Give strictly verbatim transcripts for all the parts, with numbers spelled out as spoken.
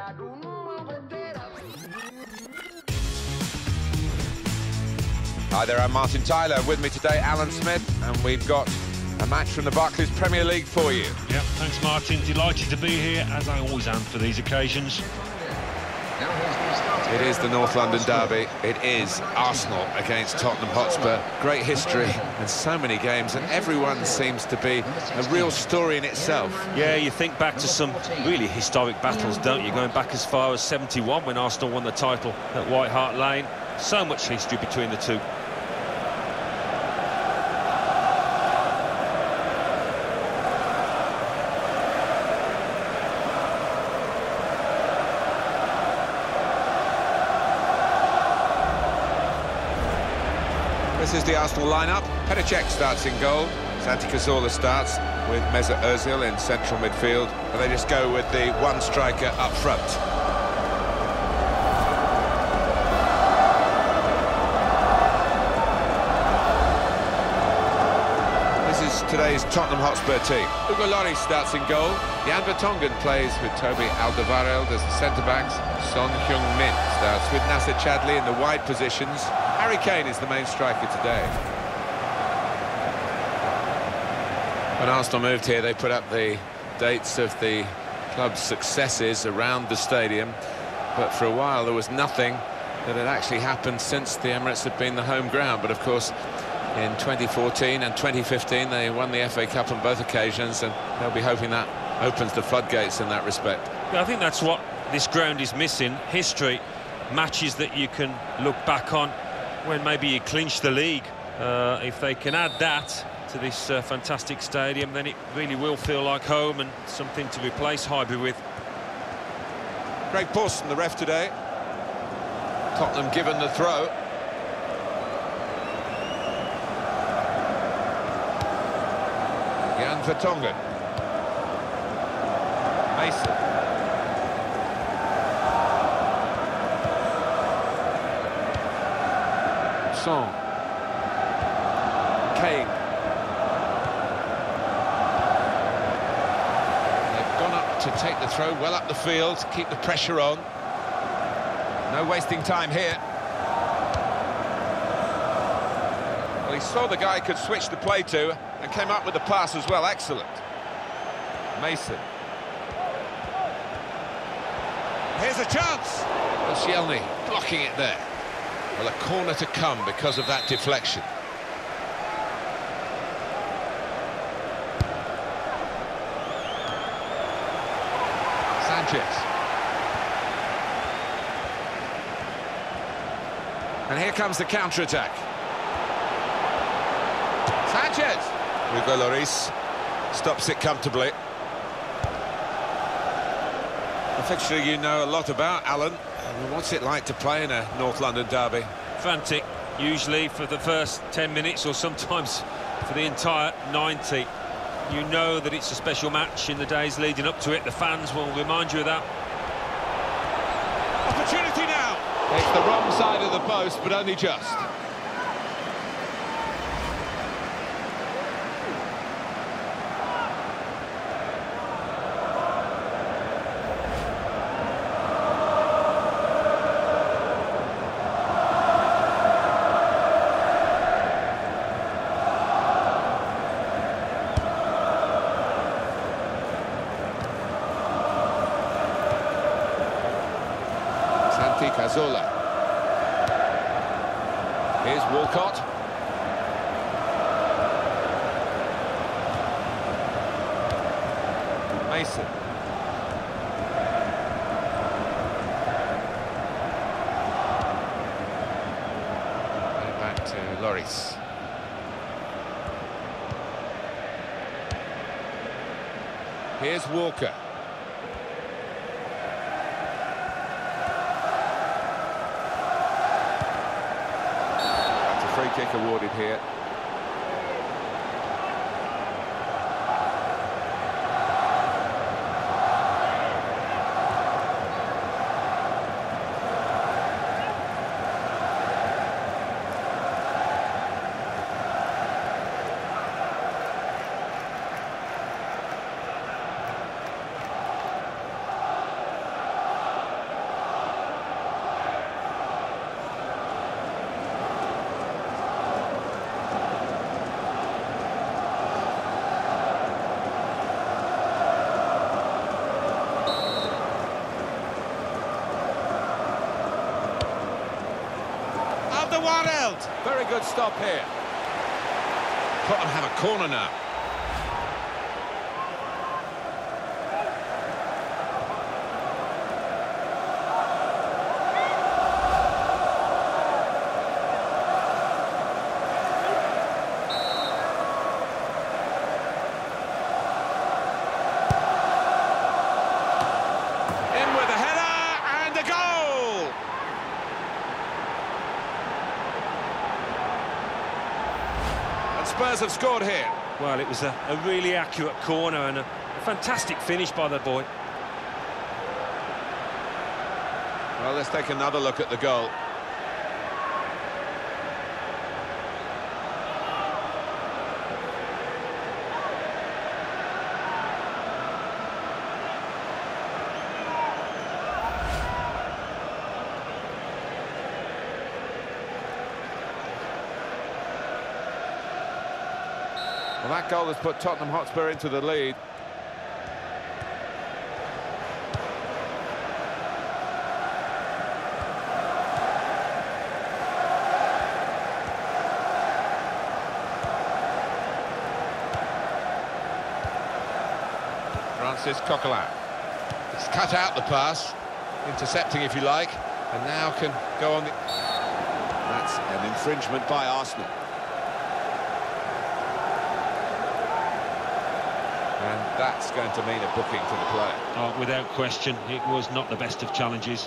Hi there, I'm Martin Tyler. With me today, Alan Smith, and we've got a match from the Barclays Premier League for you. Yep, thanks Martin. Delighted to be here, as I always am for these occasions. It is the North London derby. It is Arsenal against Tottenham Hotspur. Great history and so many games, and everyone seems to be a real story in itself. Yeah, you think back to some really historic battles, don't you? Going back as far as seventy-one, when Arsenal won the title at White Hart Lane. So much history between the two. This is the Arsenal lineup. Petr Cech starts in goal. Santi Cazorla starts with Mesut Ozil in central midfield. And they just go with the one striker up front. This is today's Tottenham Hotspur team. Hugo Lloris starts in goal. Jan Vertonghen plays with Toby Alderweireld as the centre-backs. Son Heung-min starts with Nacer Chadli in the wide positions. Harry Kane is the main striker today. When Arsenal moved here, they put up the dates of the club's successes around the stadium, but for a while there was nothing that had actually happened since the Emirates had been the home ground. But of course, in twenty fourteen and twenty fifteen, they won the F A Cup on both occasions, and they'll be hoping that opens the floodgates in that respect. Yeah, I think that's what this ground is missing. History, matches that you can look back on when maybe you clinch the league. Uh, if they can add that to this uh, fantastic stadium, then it really will feel like home and something to replace Highbury with. Craig Pawson, the ref today. Tottenham given the throw. Jan Vertonghen. Mason. Son. Kane. They've gone up to take the throw well up the field, keep the pressure on. No wasting time here. Well, he saw the guy could switch the play to and came up with the pass as well. Excellent. Mason. Here's a chance. Koscielny blocking it there. Well, a corner to come because of that deflection. Sanchez. And here comes the counter-attack. Sanchez! Hugo Lloris stops it comfortably. A fixture you know a lot about, Alan. What's it like to play in a North London derby? Frantic, usually for the first ten minutes, or sometimes for the entire ninety. You know that it's a special match in the days leading up to it. The fans will remind you of that. Opportunity now! It's the wrong side of the post, but only just. Cazorla. Here's Walcott. Mason. And back to Lloris. Here's Walker. Free kick awarded here. Alderweireld. Very good stop here. Tottenham have a corner now. Spurs have scored here. Well, it was a, a really accurate corner and a, a fantastic finish by the boy. Well, let's take another look at the goal. Well, that goal has put Tottenham Hotspur into the lead. Francis Coquelin. It's cut out the pass, intercepting if you like, and now can go on the... That's an infringement by Arsenal. And that's going to mean a booking to the player. Oh, without question, it was not the best of challenges.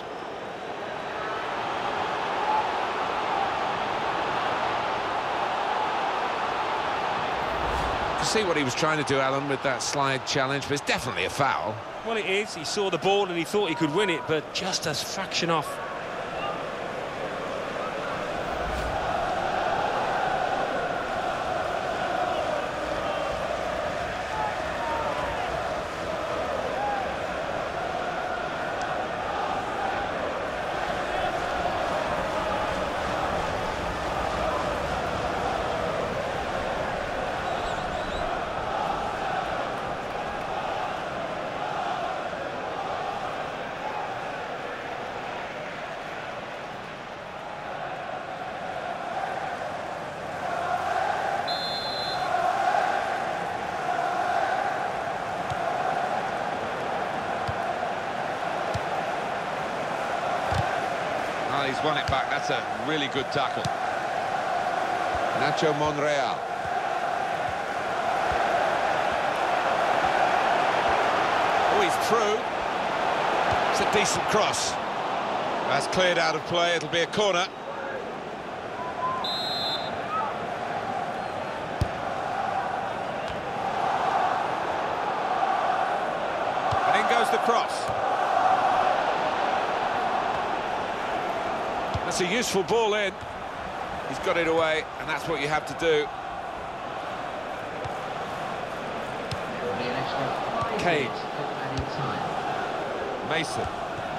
You see what he was trying to do, Alan, with that slide challenge, but it's definitely a foul. Well, it is. He saw the ball and he thought he could win it, but just a fraction off. He's won it back. That's a really good tackle. Nacho Monreal. Oh, he's through. It's a decent cross. That's cleared out of play. It'll be a corner. And in goes the cross. That's a useful ball in. He's got it away, and that's what you have to do. Kane. Mason.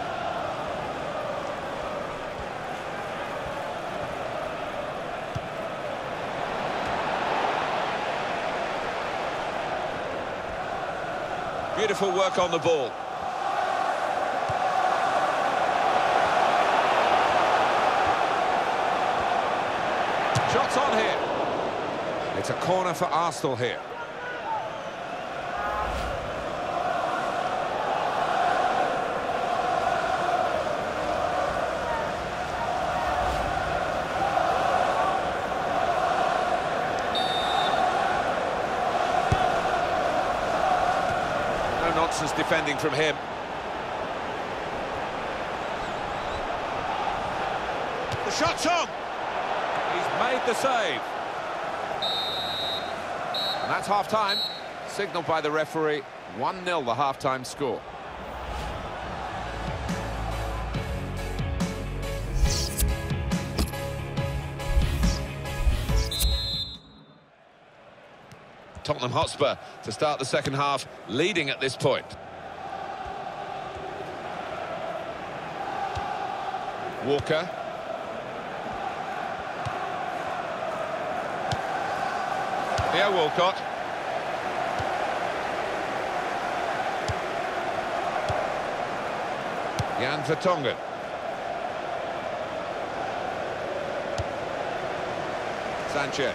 Beautiful work on the ball. Shots on here. It's a corner for Arsenal here. No nonsense defending from him. The shot's on. He's made the save. And that's half-time, signalled by the referee. one nil the half-time score. Tottenham Hotspur to start the second half, leading at this point. Walker. Theo Walcott. Jan Vertonghen. Sanchez.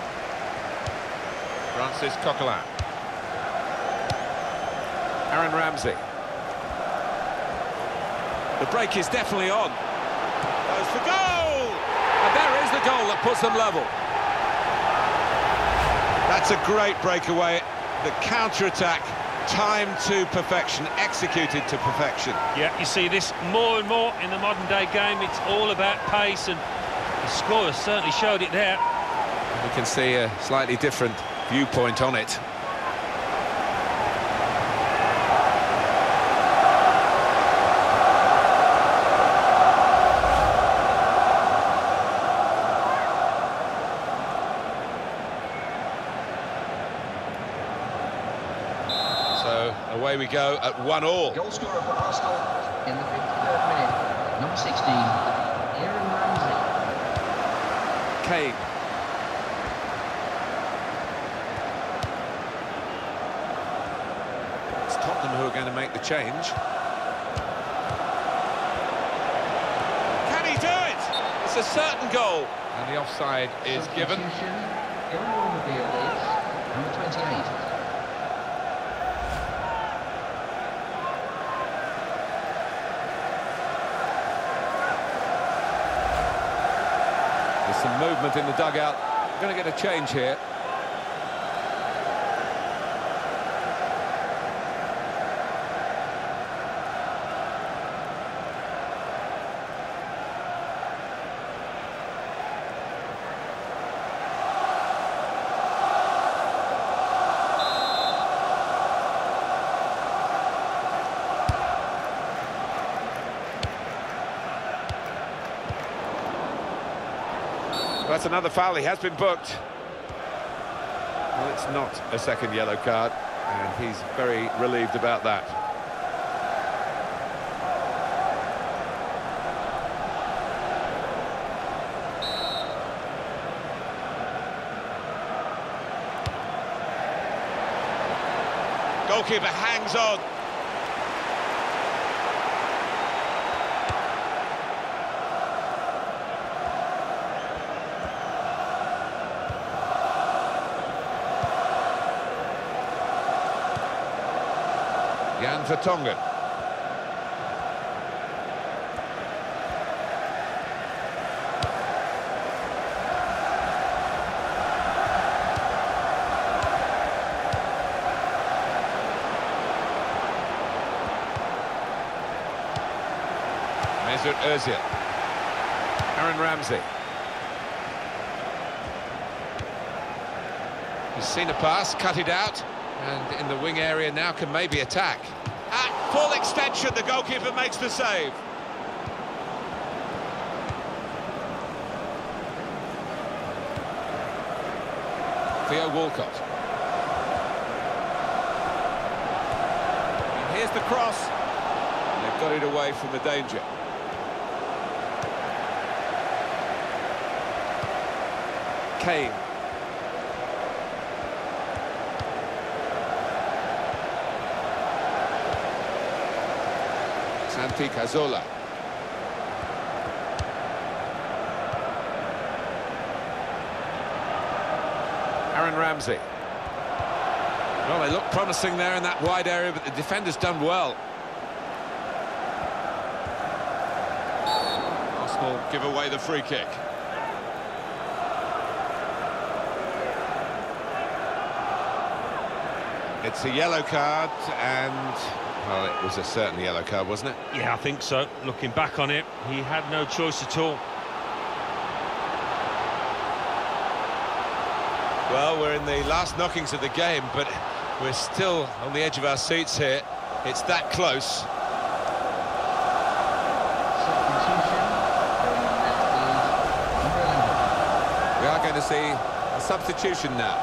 Francis Coquelin. Aaron Ramsey. The break is definitely on. Goes for goal! And there is the goal that puts them level. That's a great breakaway. The counter-attack, timed to perfection, executed to perfection. Yeah, you see this more and more in the modern-day game. It's all about pace, and the scorer certainly showed it there. We can see a slightly different viewpoint on it. So away we go at one all. Goal scorer for Arsenal in the fifty-third minute, number sixteen, Aaron Ramsey. Kane. It's Tottenham who are going to make the change. Can he do it? It's a certain goal. And the offside is given. Substitution, going on the field is number twenty-eight. There's some movement in the dugout. We're going to get a change here. That's another foul. He has been booked. Well, it's not a second yellow card, and he's very relieved about that. Goalkeeper hangs on. Jan Vertonghen. Mesut Ozil. Aaron Ramsey. He's seen a pass, cut it out, and in the wing area now can maybe attack. At full extension, the goalkeeper makes the save. Theo Walcott. And here's the cross. And they've got it away from the danger. Kane. Santi Cazorla. Aaron Ramsey. Well, they look promising there in that wide area, but the defender's done well. Arsenal give away the free kick. It's a yellow card, and well, it was a certain yellow card, wasn't it? Yeah, I think so. Looking back on it, he had no choice at all. Well, we're in the last knockings of the game, but we're still on the edge of our seats here. It's that close. Substitution, We are going to see a substitution now.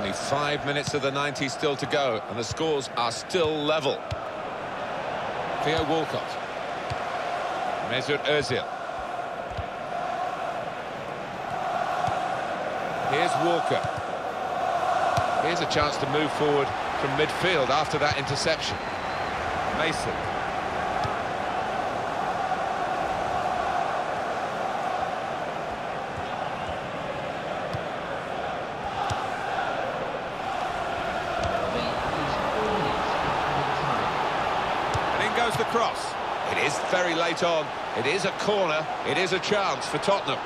Only five minutes of the ninety still to go, and the scores are still level. Theo Walcott. Mesut Ozil. Here's Walker. Here's a chance to move forward from midfield after that interception. Mason. And in goes the cross. It is very late on. It is a corner. It is a chance for Tottenham.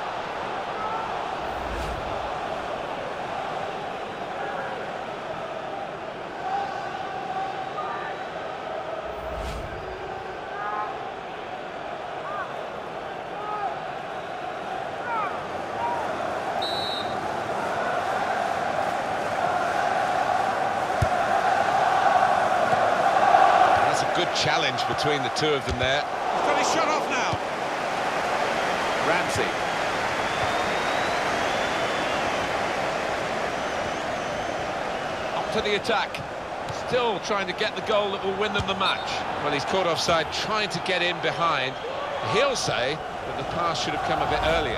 Good challenge between the two of them there. He's got his shot off now. Ramsey. Up to the attack. Still trying to get the goal that will win them the match. Well, he's caught offside, trying to get in behind. He'll say that the pass should have come a bit earlier.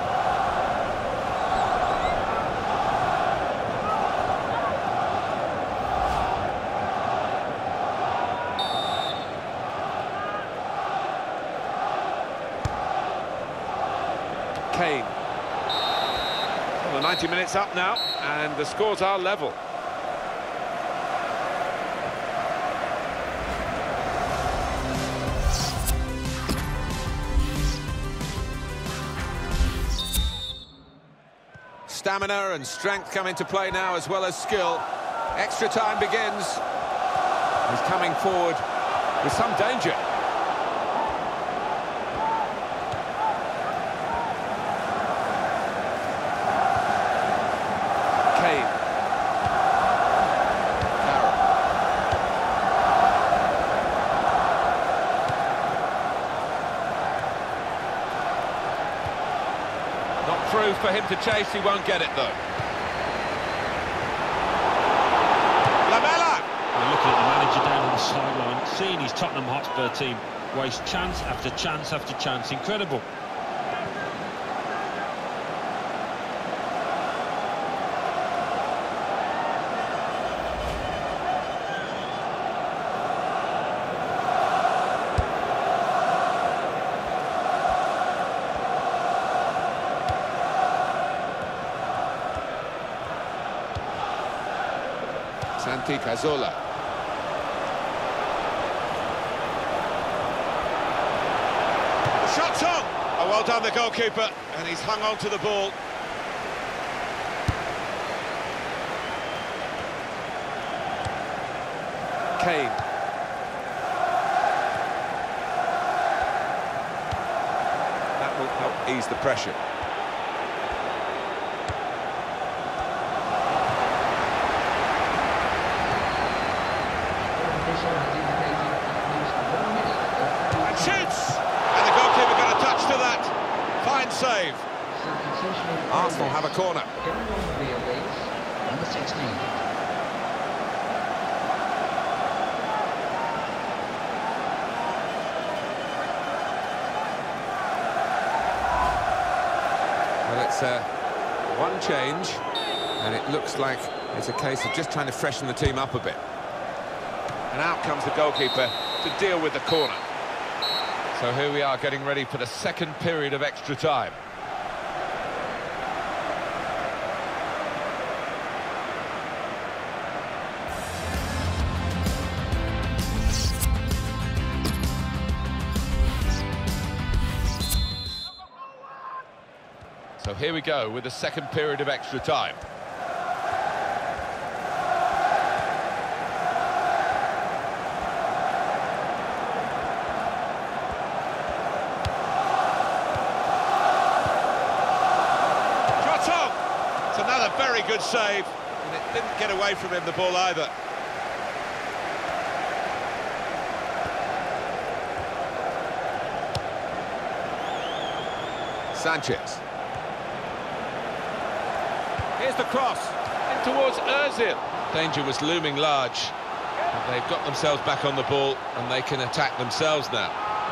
Kane. Well, the ninety minutes up now, and the scores are level. Stamina and strength come into play now, as well as skill. Extra time begins. He's coming forward with some danger. Through for him to chase, he won't get it though. Lamela! We're looking at the manager down on the sideline, seeing his Tottenham Hotspur team waste chance after chance after chance. Incredible. Santi Cazorla. The shot's on! Oh, well done, the goalkeeper, and he's hung on to the ball. Kane. That will help ease the pressure. And shoots! And the goalkeeper got a touch to that. Fine save. Arsenal have a corner. Number sixteen. Well, it's uh, one change, and it looks like it's a case of just trying to freshen the team up a bit. And out comes the goalkeeper to deal with the corner. So here we are, getting ready for the second period of extra time. So here we go with the second period of extra time. It's another very good save, and it didn't get away from him, the ball, either. Sanchez. Here's the cross. In towards Ozil. Danger was looming large. But they've got themselves back on the ball and they can attack themselves now.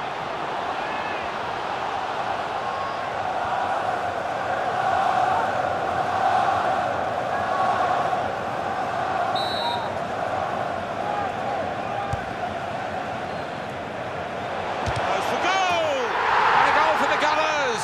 Goes for goal! And a goal for the Gunners!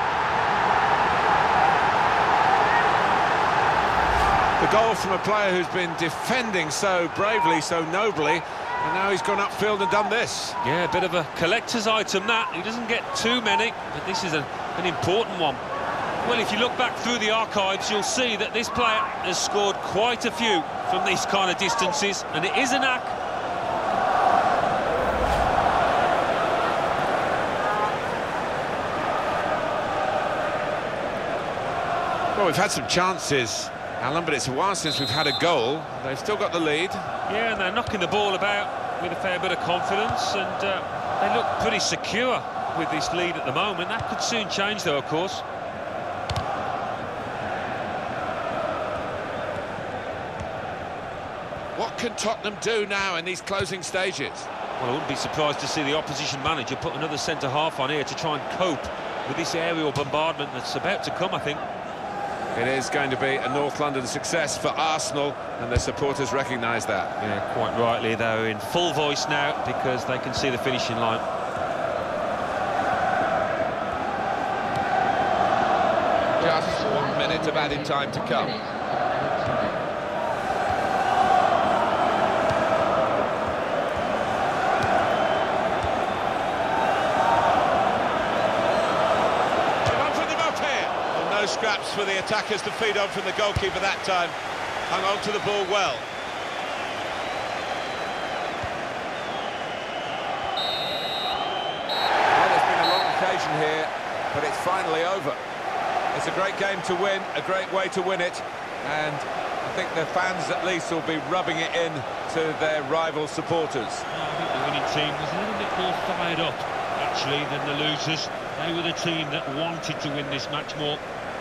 The goal from a player who's been defending so bravely, so nobly, and now he's gone upfield and done this. Yeah, a bit of a collector's item that. He doesn't get too many, but this is a, an important one. Well, if you look back through the archives, you'll see that this player has scored quite a few from these kind of distances, and it is a knack. Well, we've had some chances, Alan, but it's a while since we've had a goal. They've still got the lead. Yeah, and they're knocking the ball about with a fair bit of confidence, and uh, they look pretty secure with this lead at the moment. That could soon change, though, of course. What can Tottenham do now in these closing stages? Well, I wouldn't be surprised to see the opposition manager put another centre-half on here to try and cope with this aerial bombardment that's about to come, I think. It is going to be a North London success for Arsenal, and their supporters recognise that. Yeah, quite rightly. They're in full voice now because they can see the finishing line. Just one minute of added time to come. No scraps for the attackers to feed on from the goalkeeper that time. Hung on to the ball well. Well, there's been a long occasion here, but it's finally over. It's a great game to win, a great way to win it, and I think the fans at least will be rubbing it in to their rival supporters. I think the winning team was a little bit more fired up, actually, than the losers. They were the team that wanted to win this match more.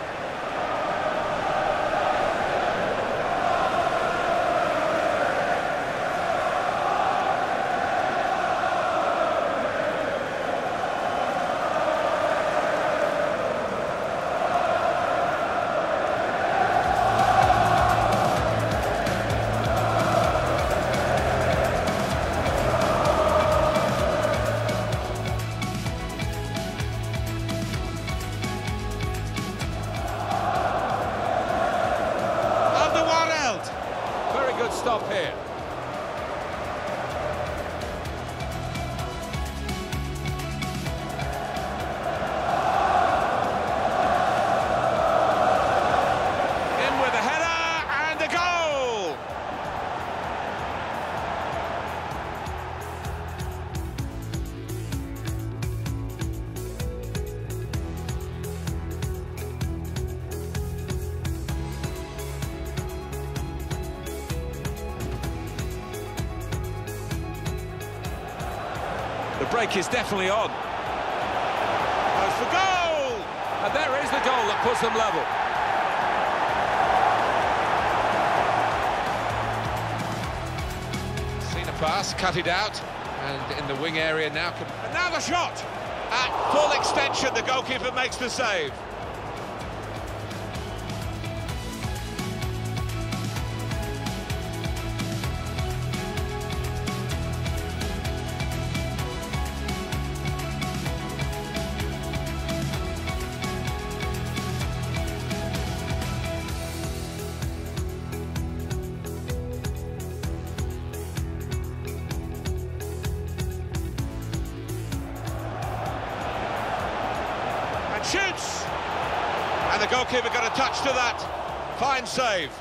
Good stop here. In with a header and a goal. The break is definitely on. Goes for goal! And there is the goal that puts them level. Seen a pass, cut it out, and in the wing area now. And now the shot! At full extension, the goalkeeper makes the save. Shoots! And the goalkeeper got a touch to that. Fine save.